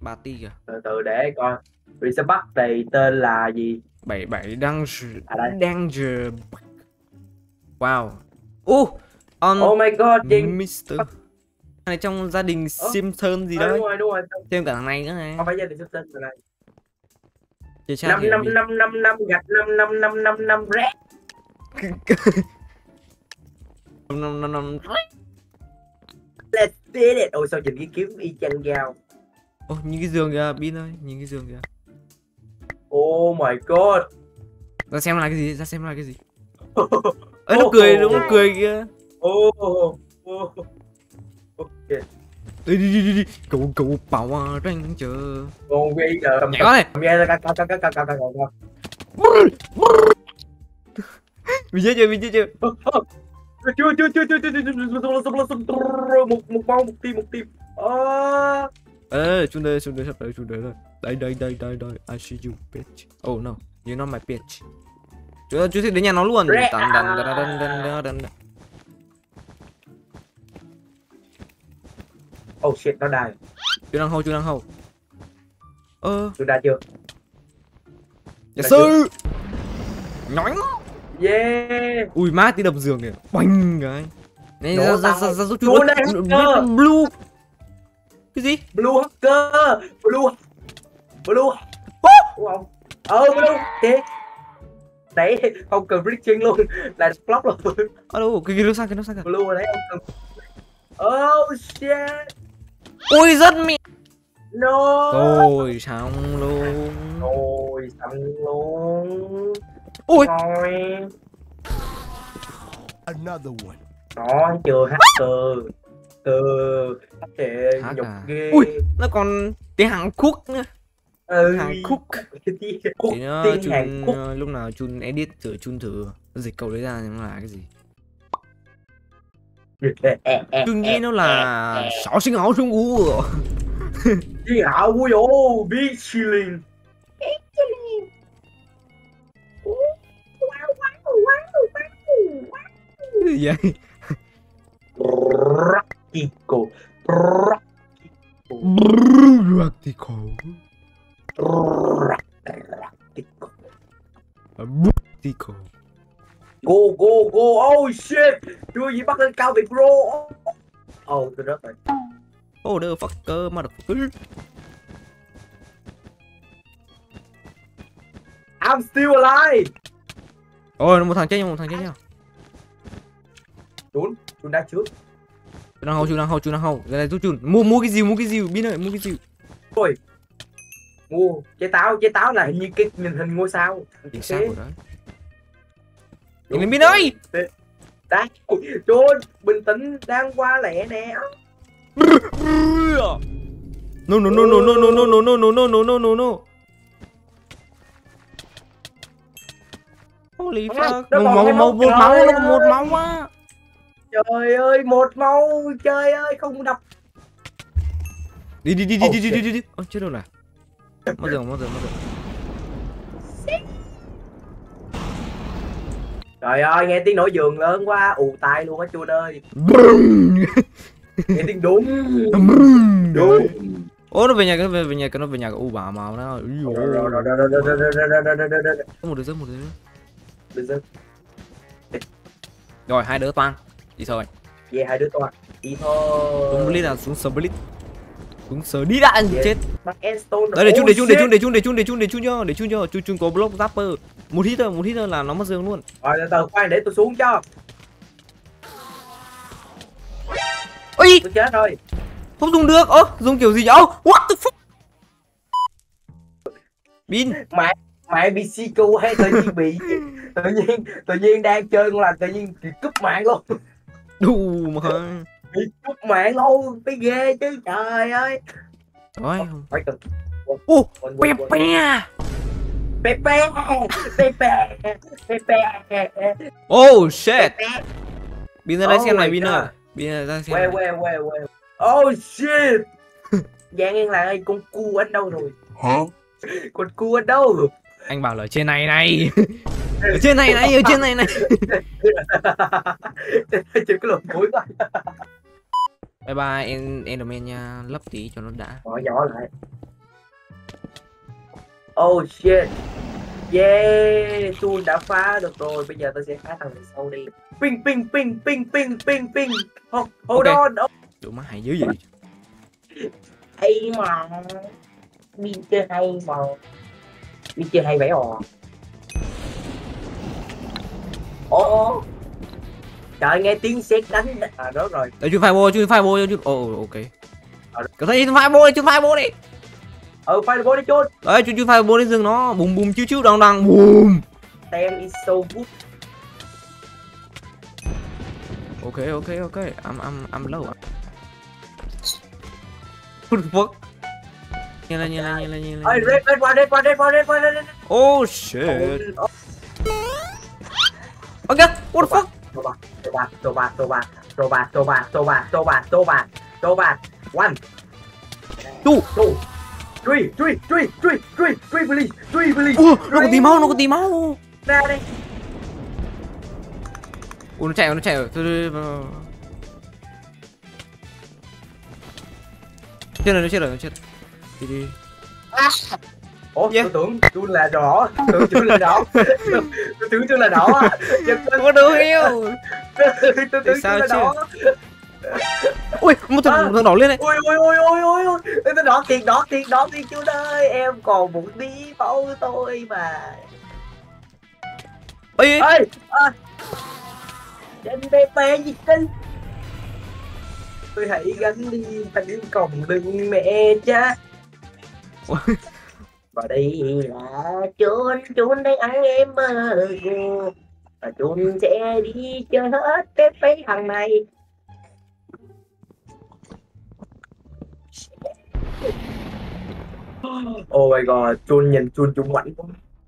Party kìa. Từ từ để coi. Reset Bắc này tên là gì? 77 đang À đây. đang wow. Oh my god, Jin. Mr. này trong gia đình Simpson gì đấy. Đúng rồi. Thêm cả thằng này nữa này. Không phải gia đình Simpson rồi này. Chơi chat 5 gạch 5 rét. 5 Let's do it. Ôi sao nhìn cái kiếm y chang dao. nhìn cái giường kìa, Bin ơi, nhìn cái giường kìa. Oh my god. Ra xem là cái gì, Ê, nó cười, đúng nó cười kìa. Ok. Đi. Cậu bảo tranh chờ. Ngon ghê giờ. Nhảy quá này. Nghe ra Mình chết chưa? chưa một tim. Chun đây sắp tới chun đây rồi. Đây. I see you bitch. Oh no, you're not my bitch. Chú thích đến nhà nó luôn. Đần. Oh shit, nó đài. Chú đang hầu. Chú đài chưa? Dạ sư. Nhói. Yeah. Ui má, tí đập giường kìa. Bành cái. Này ra giúp chú. Blue. Cái gì? Blue hacker. Blue. Đúng không? Blue. Thế. Đấy, không cần bridging luôn, là block luôn. Đâu, cái nó sang kìa. Blue đấy không cần. Oh shit. Ôi rất mẹ. No. Rồi xong luôn. Ui. Another one. Nó chưa hacker. Nhục ghê. Ui, nó còn tiếng Hàn Quốc nữa. Hàn Quốc. Thì nó chun lúc nào chun edit chun thử dịch câu đấy ra nó là cái gì. Tôi nghĩ nó là sáu sinh ảo Trung Quốc. Sinh ảo của yo, be chilling. Gì vậy? Practical. Go. Oh shit. Chưa gì bắt lên cao vậy bro. Tôi rớt rồi. Oh the fucker, motherfucker. I'm still alive. Ôi, một thằng chết nha. Trốn đã trước. Chú đang hầu. Cái này giúp chun. Mua cái gì, Bin ơi, mua cái gì. Ôi. Mua trái táo là hình như cái hình ngôi sao. Sao rồi đấy. Nhìn Bin ơi. Đấy, trốn, bình tĩnh, đang qua lẹ nè. No. Holy fuck. Một máu quá. Trời ơi, một máu, trời ơi, không đập. Đi. Chết đâu này. Mất rồi. Trời ơi, nghe tiếng nổi giường lớn quá, ù tai luôn á Chun ơi. Nghe tiếng đúng. Nó về nhà cái u bà màu nó. Một đứa rớt. Rồi hai đứa toang. Đi thôi. Yeah, hai đứa toang. Đi thôi. Xuống split à, xuống split. Xuống sờ đi đã chết. Đấy, để chun cho. Chun có block zapper. Một hit thôi là nó mất dương luôn. Rồi từ khoan để tôi xuống cho. Ôi, tôi chết rồi. Không dùng được. Dùng kiểu gì nhỉ? What the fuck? Bin. Mẹ bị Siku hay tự nhiên bị tự nhiên đang chơi con là tự nhiên cúp mạng luôn. Đù mà. Bị cúp mạng luôn, cái ghê chứ trời ơi. Rồi. Phải cần. Pepe. Oh shit. Bin ra đây xem này, Bin ơi. Bin ra xem. Where. Oh shit. Giang Yên là ơi, con cu ở đâu rồi? Hả? Con cu ở đâu? Anh bảo là ở trên này. Ở trên này. Chịu cái lượt cuối quá. Bye bye Enderman nha, lấp tí cho nó đã. Nhỏ lại. Oh shit. Yeah, tôi đã phá được rồi. Bây giờ tôi sẽ phá thằng này sau đi. Ping ping ping ping ping ping ping. Hold on. Tụi má hay dữ vậy. Hay mà. Đi chơi hay mà. Đi chơi hay vậy ồ. Ồ. Trời nghe tiếng sét đánh. À đó rồi. Đấy chú fireball, chú fireball, chú. Oh, ok. Có thấy fireball, chú fireball đi. Fireball đi chôn. Đấy chú fireball đến rừng nó bùm bùm chiếu chiếu đằng đằng bùm. Damn is so good. Ok. I'm low. What the fuck? Nhìn lên. Ơi, red one. Oh shit. Ok, what the fuck? Toba. 1 2 3 please. Nó có tí máu. Ra đây. Ủa nó chạy rồi. Nó chết rồi. Đi. Ủa, Yeah. tôi tưởng tôi là đỏ. Tôi tưởng tôi là đỏ. Có được yêu. Tôi tưởng tôi là đỏ. Ui, một thằng đỏ lên này. Ôi. Tôi đỏ tiền chú ơi. Em còn một tí máu tôi mà. Ê. Trên BP gì kinh. Tôi hãy gánh đi thành cổng đừng mẹ cha. Và đây là chun đang ăn em mơ. Và chun sẽ đi chơi hết cái thằng này. Oh my god, chun nhìn chun mạnh quá.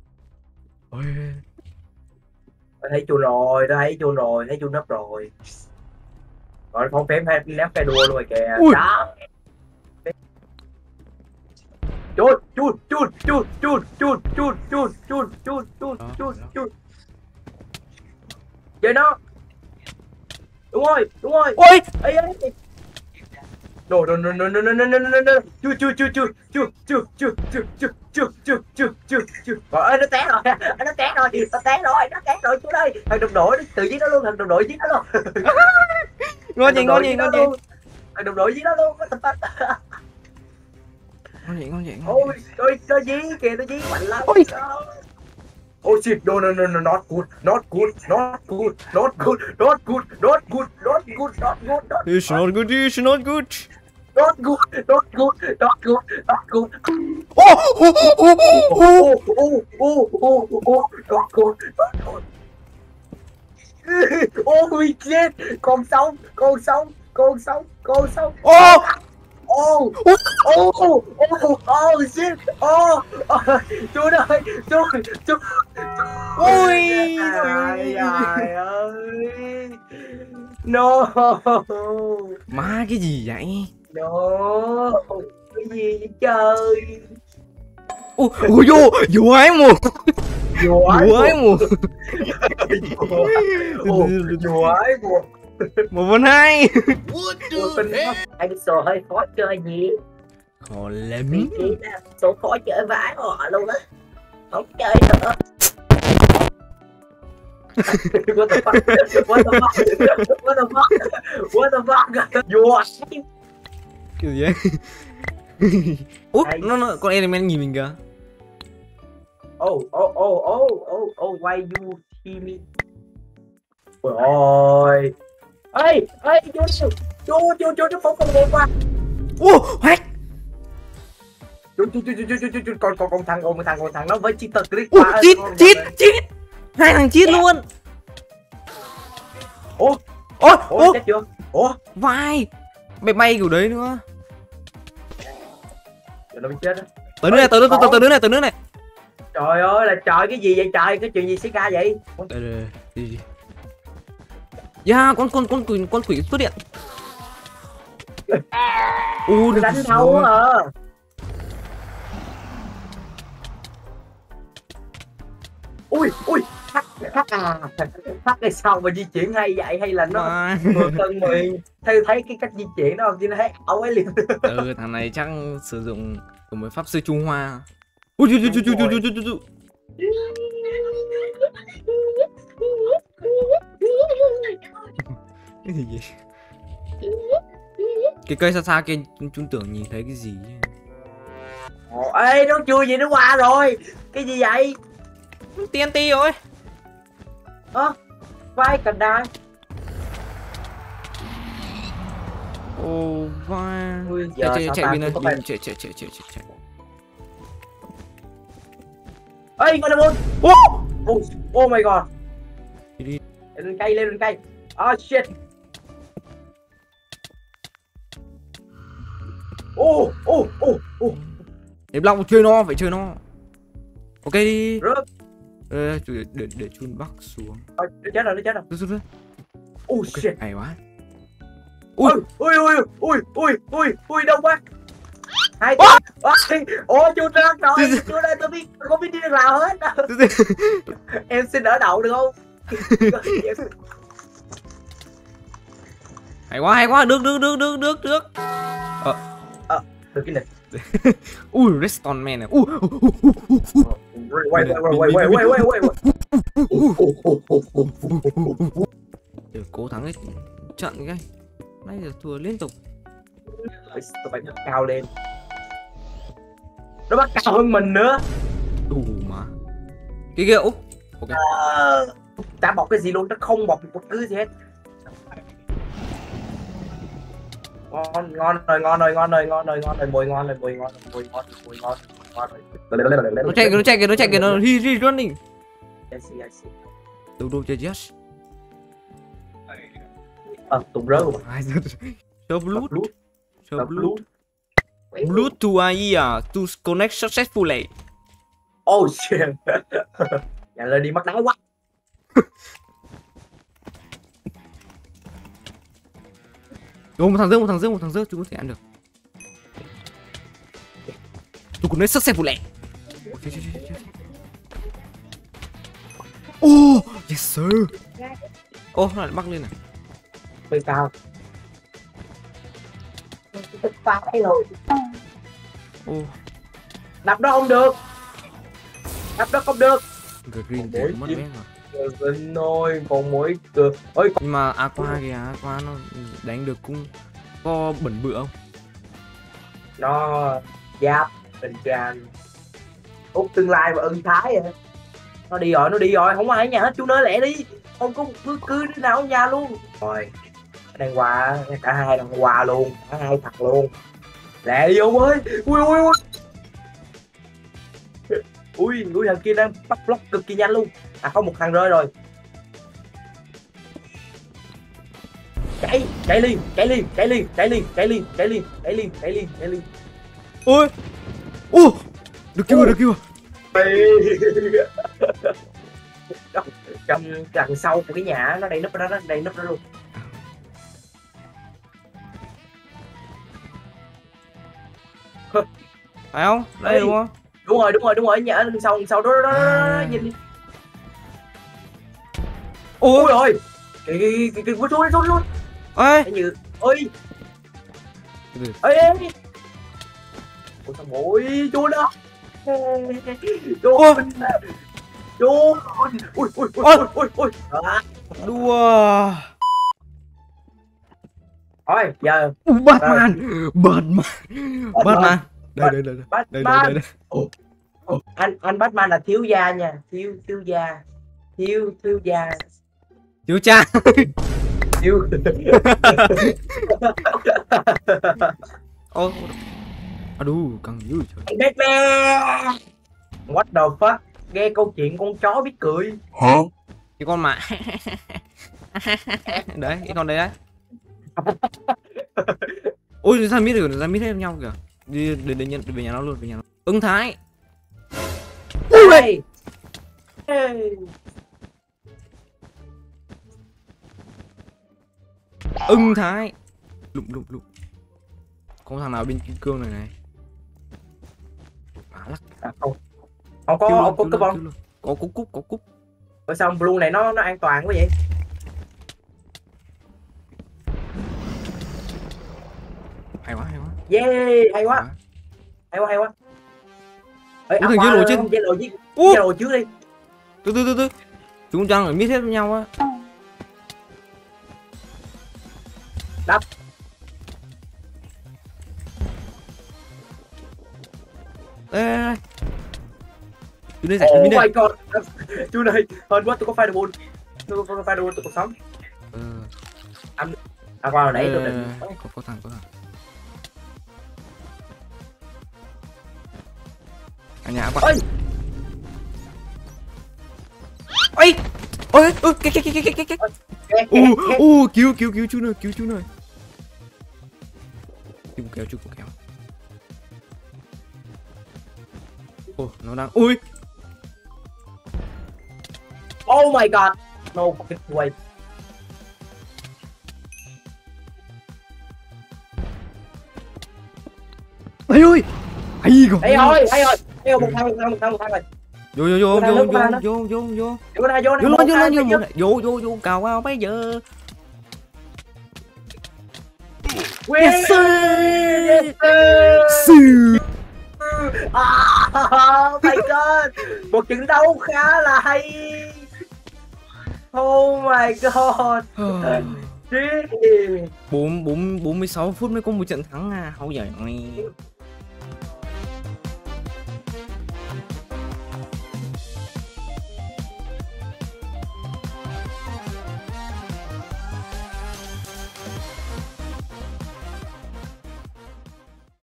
Tôi thấy chun rồi, thấy chun nấp rồi. Rồi không phép hay ném phe đua luôn rồi kìa. Đó. Chun. Chơi nó. Đúng rồi. Ôi. Ê. No. Chu. Rồi nó té rồi chú ơi. Thằng đồng đội tự giết nó luôn, Ngon gì. thằng đồng đội giết nó luôn. What the fuck? Ngon vậy. Ôi, tôi dí kìa, tôi dí mạnh lắm. Oh shit, no, not good. It's not good. Ôi chết, con sống. Shit. Chú ơi. Ôi. Trời ơi. No. Má cái gì vậy? No. Cái gì vậy trời? Ôi vô ái mùa. Vô ái mùa. 1-2. Anh số hơi khó chơi gì? Khó lắm. Vị trí là số khó chơi vãi họ luôn á. Không chơi nữa. What the fuck? Vô. Kiểu gì vậy? Nó con element nhìn mình kìa. Oh, why you see me? Ôi. Ê, chú nó phóng con qua. Hack. Chú con thằng nó với cheater click qua. Cheat. Hai thằng cheat luôn. Ủa chết chưa? Vai. Bay kiểu đấy nữa. Rồi nó bị chết á. Tới nước này. Trời ơi là trời cái gì vậy trời, cái chuyện gì xảy ra vậy? Đây. Yeah, con quỷ xuất hiện. Được đánh thấu à. Ui, Hắc này sao mà di chuyển hay vậy, hay là nó vừa cân mình thấy cái cách di chuyển nó không, chứ nó thấy ảo ấy liền. Thằng này chắc sử dụng của một pháp sư Trung Hoa. Ui ui ui ui ui ui ui ui. Cái gì vậy? Cái cây xa xa kia chúng tưởng nhìn thấy cái gì ấy. Ê nó chưa gì nó qua rồi. Cái gì vậy? TNT rồi. Vai cần đai. Ồ va. Chạy bên này. Chạy. Ê con Demon. Oh my god. Đi. Lên cây. Oh shit. Oh. Để block chơi nó, phải chơi nó. Ok đi. Rớt. Để chun bắc xuống. Nó chết rồi. Rớt. Oh shit. Hay quá. Ui đông quá. Hai tên. Ôi chưa rớt rồi. Chưa đây tôi biết không biết đi được nào hết. Em xin đỡ đậu được không? Hay quá, được. Được cái này. Ui, Redstone Man này. Wait. Để cố thắng cái trận cái. Nãy giờ thua liên tục. Tôi phải cao lên. Nó bắt cao hơn mình nữa. Đủ mà. Cái kia úp. Ok. Chả bọc cái gì luôn, nó không bọc một thứ gì hết. Ngon rồi, mùi ngon. Nó chạy kìa, nó he's running. I see. Đâu chơi yes. Tụi rớt rồi. Show Bluetooth to ear to connect successfully. Oh shit. Nhà lên đi mắc đá quá. Một thằng rớt, chúng có thể ăn được. To connect successfully. Oh, yes sir. Nó lại mắc lên này. Hơi cao. Phải rồi. Đập đó không được. Green thì mất bé rồi. Ôi còn mỗi cửa. Ôi nhưng mà aqua nó đánh được cũng có bẩn bựa không? Nó giáp tình tràn Úc tương lai và ân thái à. Nó đi rồi, không ai ở nhà hết, chú nói lẹ đi, không có cứ đứa nào ở nhà luôn. Rồi đang qua, cả hai đang qua luôn, cả hai thật luôn, lẹ đi ông ơi. Ui thằng kia đang bắt block cực kỳ nhanh luôn. Có một thằng rơi rồi. Chạy liền. Ôi được kêu. Trong đằng sau của cái nhà nó đầy nấp đó luôn. Phải không? Đây đúng không? Đúng rồi, nhà đằng sau đó nhìn đi. Ôi rồi cái vút luôn. Ê như ơi ôi sao bội chú đó chú ui đùa. thôi giờ Batman đây. Anh Batman là thiếu gia nha, thiếu gia thiếu cha. Đù căng dữ trời. Batman what the fuck, nghe câu chuyện con chó biết cười hả? Cái con mà đấy, cái con đấy. Ôi ra mít hết nhau kìa. Đi đến về nhà nó luôn, Ưng Thái. Ui Ưng Thái. Lụm. Có thằng nào bên kim cương này. Lắc. Không có cái bom. Có cúc. Ở sao blue này nó an toàn quá vậy? Hay quá. Yeah, hay quá. Ê, thằng dưới lồi trên. Dây lồi trước đi. Từ. Chúng đang ở mít hết với nhau á. Đắp. Ê. Chú đây giải Oh mít my đây. god. Chú này, hên quá tôi có fireball. Tôi có fireball tôi còn sống. À qua hồi nãy tôi định. Có thằng. Cả nhà quá. Ôi. Ôi, cái. Cứu chú nơi. Chú kéo. Nó đang. Ui. Oh my god. No fucking way. Ây ơi. Hay rồi. Ê một thằng rồi. Vô cào vào bây giờ. Yes sir. Oh my god. Một trận đấu khá là hay. Oh my god. 46 phút mới có một trận thắng à. Hậu giời.